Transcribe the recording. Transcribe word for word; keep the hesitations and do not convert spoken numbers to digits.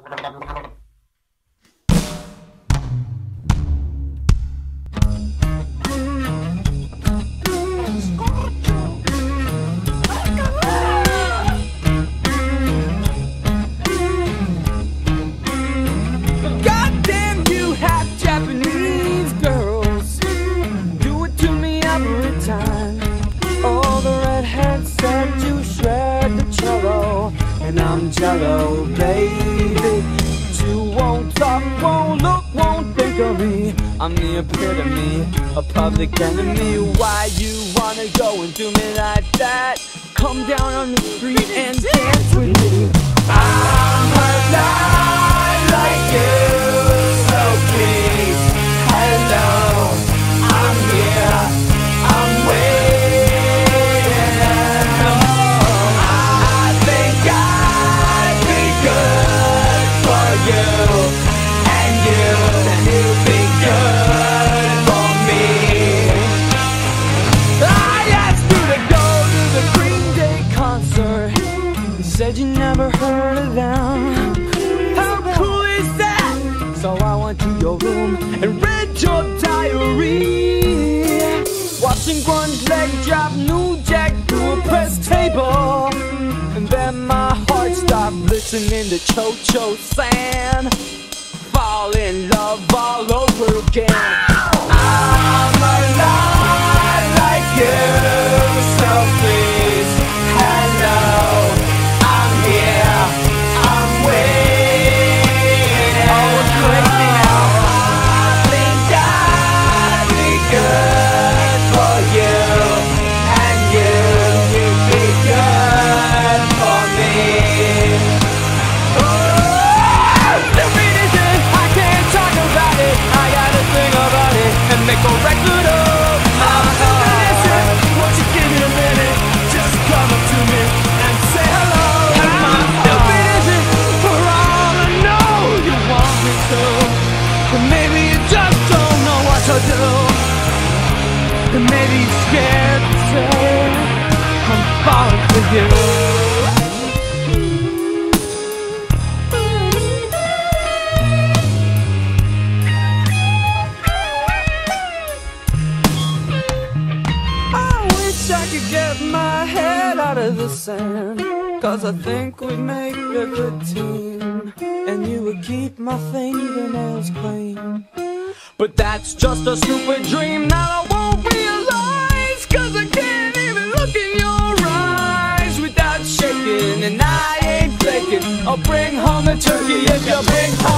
I'm jello, baby. You won't talk, won't look, won't think of me. I'm the epitome, a public enemy. Why you wanna go and do me like that? Come down on the street and dance with me. I'm alive like you, so please, hello, I'm here, I'm waiting. Said you never heard of them. How cool is that? So I went to your room and read your diary, watching grunge leg drop New Jack to a press table. And then my heart stopped listening to Cho-Cho San. Fall in love all over again. I'm alive like you, so please, hello, I'm waiting. Oh, it's crazy now. I think I'd be good for you, and you, you'd be good for me. Oh, stupid is it? I can't talk about it. I gotta think about it and make a record of my heart. Won't you give me a minute? Just come up to me and say hello. But maybe you just don't know what to do. And maybe you're scared to say I'm falling for you. I wish I could get my head out of the sand, 'cause I think we'd make a good team, and you would keep my fingernails clean. But that's just a stupid dream that I won't realize, 'cause I can't even look in your eyes without shaking. And I ain't faking. I'll bring home the turkey if you bring home